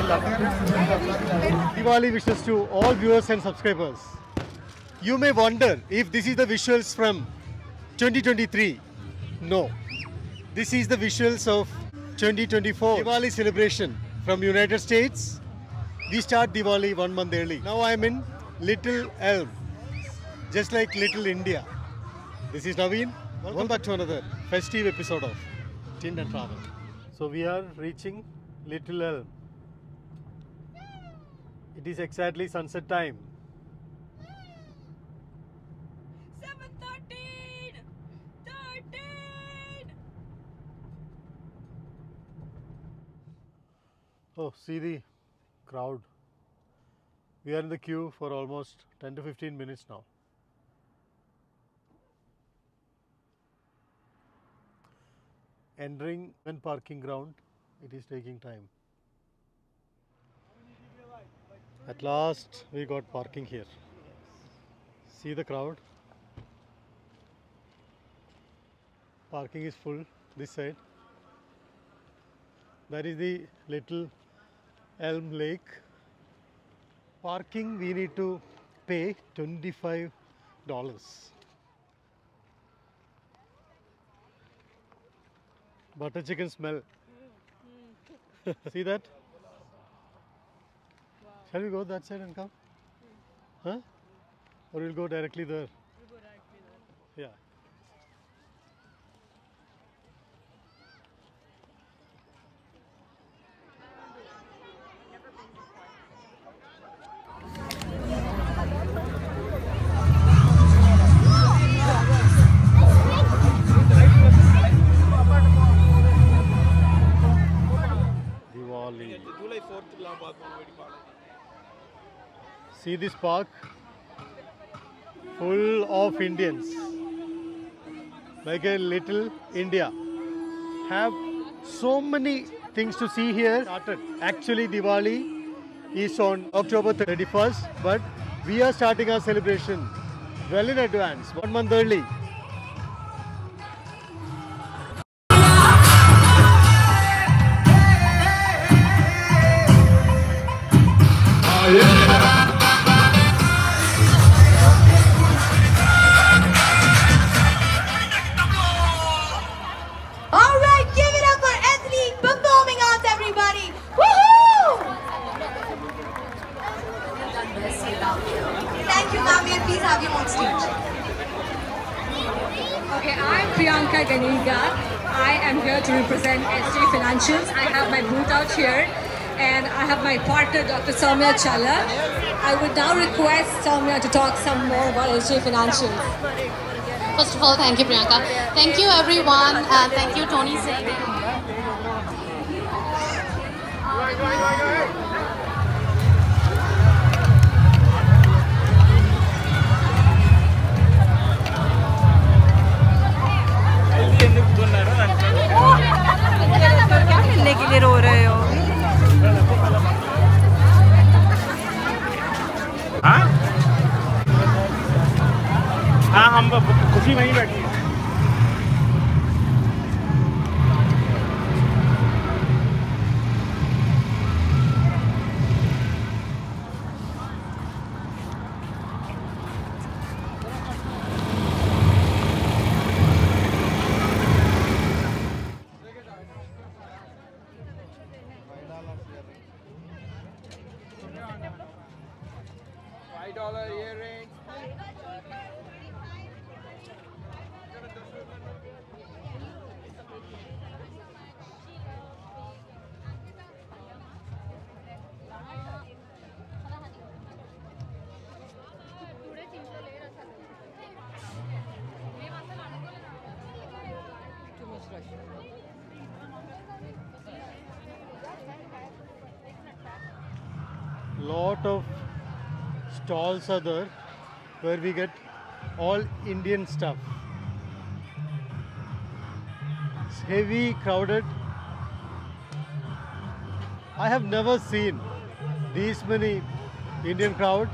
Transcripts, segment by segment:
Diwali wishes to all viewers and subscribers. You may wonder if this is the visuals from 2023. No, this is the visuals of 2024 Diwali celebration from United States. We start Diwali 1 month early. Now I am in Little Elm, just like Little India. This is Naveen. Welcome back to another festive episode of Tind and Travel. So we are reaching Little Elm. It is exactly sunset time. 7:13. 13. Oh, see the crowd. We are in the queue for almost 10 to 15 minutes now. Entering one parking ground, it is taking time. At last we got parking here. See the crowd. Parking is full this side. That is the Little Elm Lake. Parking we need to pay $25. Butter chicken smell. See that? Wow. Shall we go that side and come? Huh? Or we'll go directly there? We'll go directly there. Yeah. Diwali. See this park? Full of Indians. Like a little India. Have so many things to see here. Actually, Diwali is on October 31st, but we are starting our celebration well in advance, 1 month early. All right, give it up for Ethnic Performing Arts, everybody. Woohoo! Thank you, ma'am. May I please have you on stage? Okay, I'm Priyanka Ganiga. I am here to represent SJ Financials. I have my booth out here and I have my partner Dr. Soumya Challa. I would now request Soumya to talk some more about SJ Financials. First of all, thank you, Priyanka. Thank you, everyone. Thank you, Tony Singh. मिलने के लिए रो रहे हो हाँ हम खुशी वहीं बैठी है $5 earrings. Lot of stalls are there where we get all Indian stuff. It's heavy, crowded. I have never seen these many Indian crowd.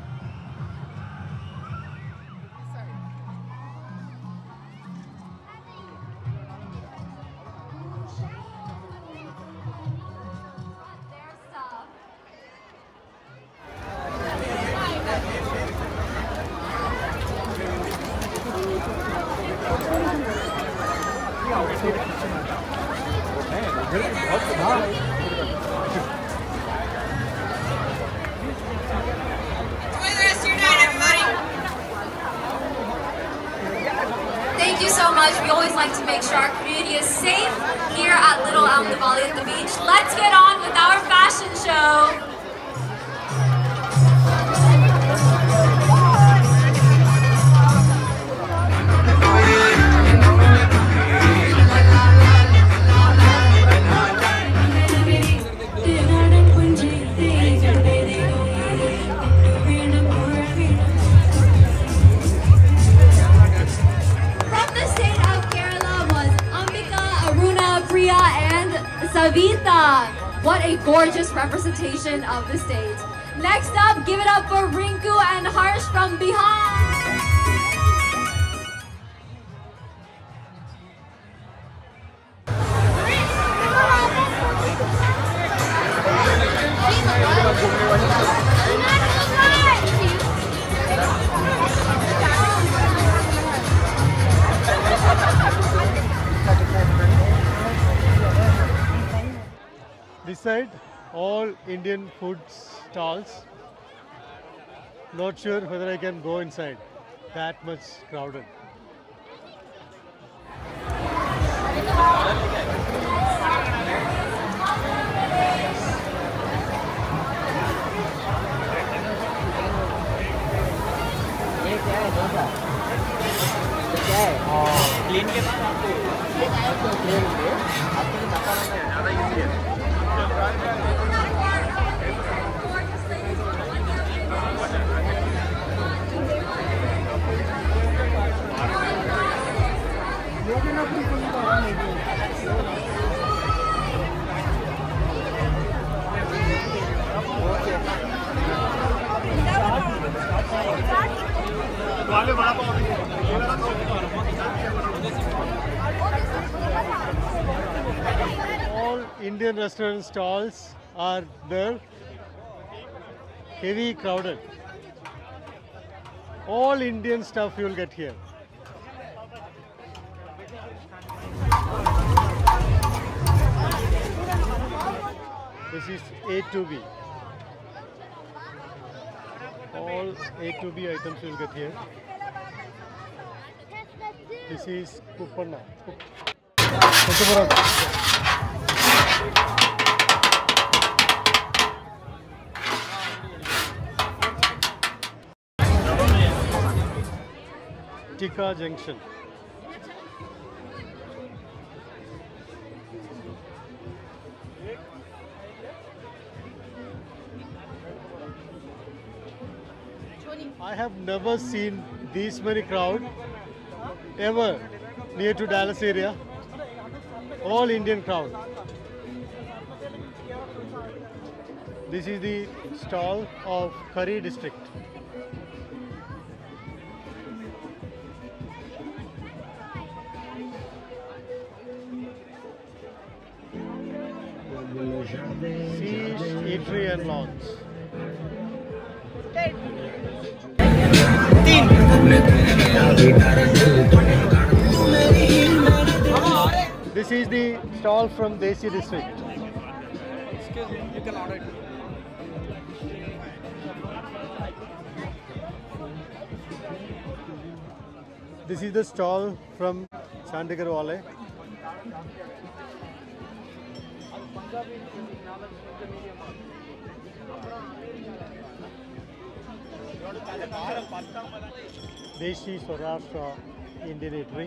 the rest of your night, everybody. Thank you so much. We always like to make sure our community is safe here at Little Almdavali at the beach. Let's get on with our fashion show. Savita. What a gorgeous representation of the state. Next up, give it up for Rinku and Harsh from Bihar. This side, all Indian food stalls. Not sure whether I can go inside. That much crowded. Clean के बाद all Indian restaurant stalls are there. Heavy crowded. All Indian stuff you will get here. This is A to B. All A to B items you will get here. This is Kuppanna. Tikka Junction. I have never seen this many crowd ever near to Dallas area. All Indian crowd. This is the stall of Curry district. Siege Eatery and Lounge. This is the stall from Desi district. Excuse me, you can order it. This is the stall from Chandigarh Wale. Desi Saurashtra Indian Eatery.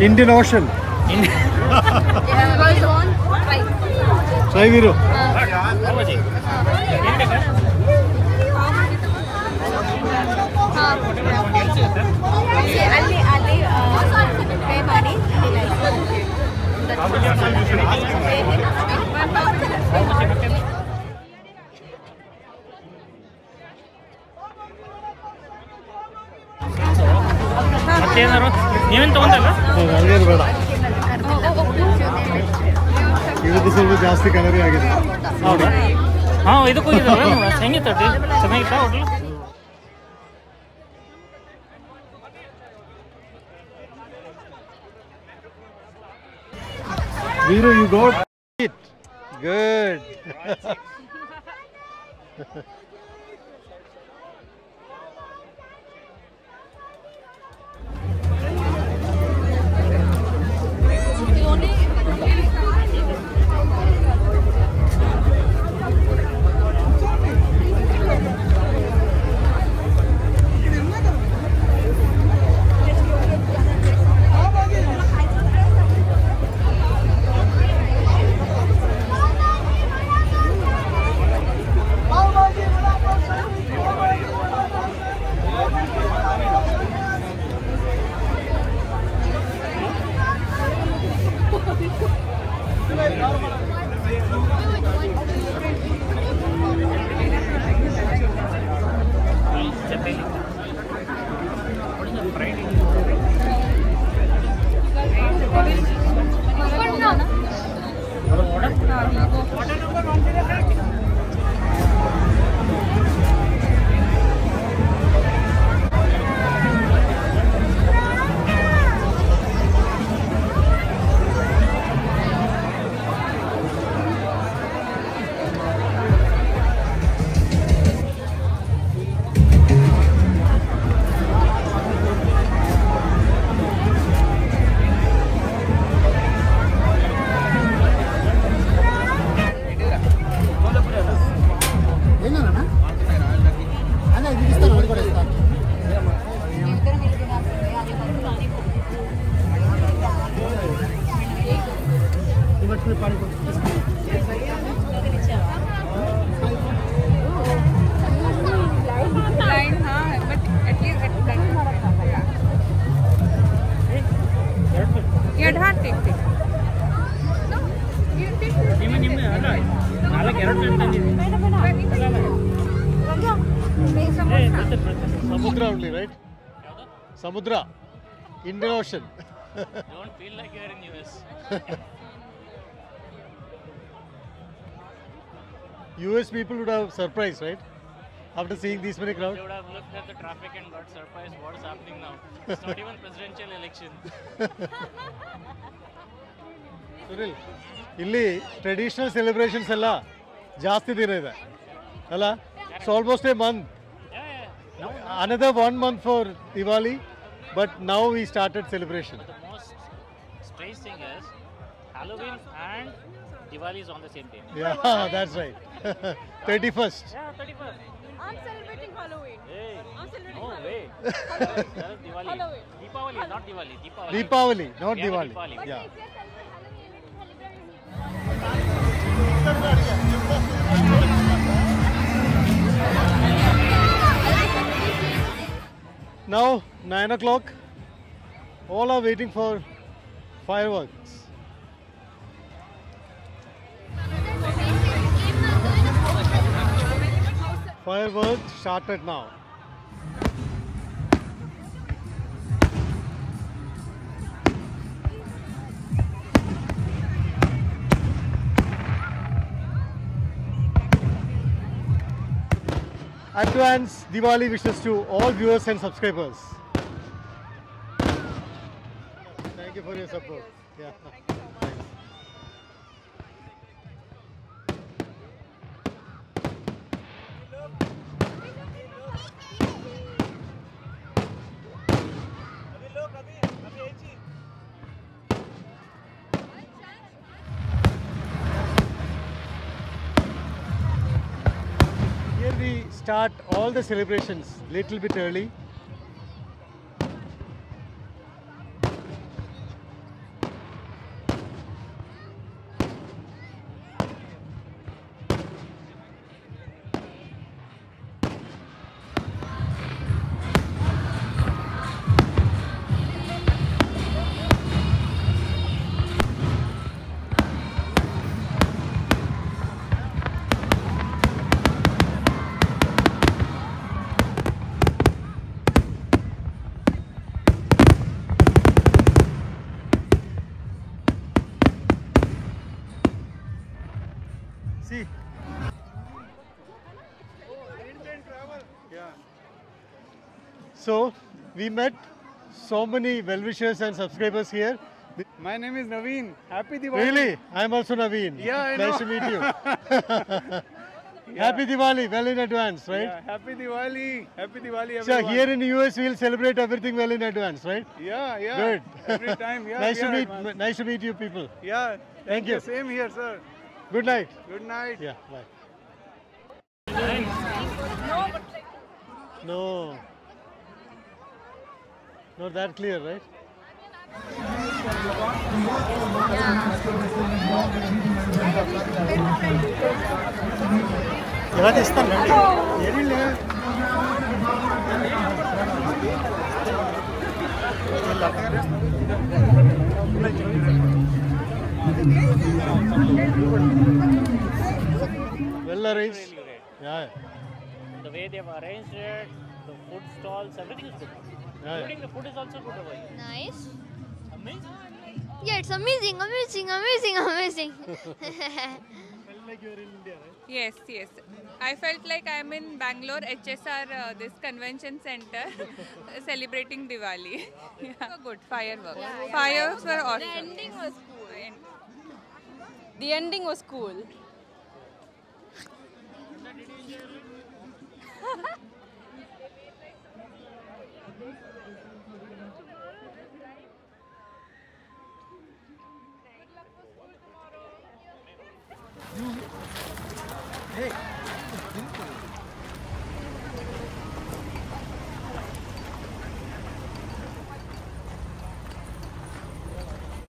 Indian Ocean. Try Viru. ಮತ್ತೇನಾರು ನೀವೇನು ತಗೊಂಡಲ್ಲ ನನಗೇನು ಬೇಡ. ಇವತ್ತು ಸ್ವಲ್ಪ ಜಾಸ್ತಿ ಕಲರಿ ಆಗಿದೆ. ಹೌದಾ? ಹಾಂ, ಇದಕ್ಕೆ ಹೋಗಿದ್ದಾವೆ. ಹೆಂಗಿತ್ತು ಚೆನ್ನಾಗಿತ್ತಾ hotel? Viru, you got it. Good. Samudra only, right? Samudra, Indian Ocean. Don't feel like you're in US. US people would have surprised, right? After seeing these many crowds. They would have looked at the traffic and got surprised. What is happening now? It's not even presidential election. Sunil, ಇಲ್ಲಿ traditional celebrations ಎಲ್ಲ ಜಾಸ್ತಿ ದಿನ ಇದೆ ಅಲ್ಲ? It's almost a month. Another 1 month for Diwali, but now we started celebration. But the most strange thing is Halloween and Diwali is on the same day. Yeah, that's right. 31st. Yeah, 31st. I'm celebrating Halloween. Hey, I'm celebrating no Halloween. way. That is Diwali. Halloween. Deepavali, not Diwali. Deepavali. Deepavali, not Yeah, Diwali. Deepavali. Yeah. Now 9 o'clock. All are waiting for fireworks. Fireworks started now. Advance Diwali wishes to all viewers and subscribers. Thank you for your support. Yeah. Here we start all the celebrations little bit early. See. Yeah. So, we met so many well-wishers and subscribers here. My name is Naveen. Happy Diwali. Really? I'm also Naveen. Yeah, I Nice know. to meet you. Happy Diwali, well in advance, right? Yeah, happy Diwali. Happy Diwali, everyone. So here in the US, we'll celebrate everything well in advance, right? Yeah, yeah. Good. Every time, yeah. nice we to are meet. advanced. Nice to meet you, people. Yeah. Thank you. Same here, sir. Good night. Good night. Yeah. Bye. No. Not that clear, right? ఎలా తీస్తానండి ఏరిలే well arranged. Really great. Yeah. The way they've arranged it, the food stalls, everything is good. Yeah. Including the food is also good over here. Nice. Amazing. Yeah, it's amazing, amazing, amazing, amazing. Felt like you're in India, right? Yes, yes. I felt like I'm in Bangalore HSR, this convention center, celebrating Diwali. Yeah. Good fireworks. Fireworks were awesome. The ending was cool. The ending was cool.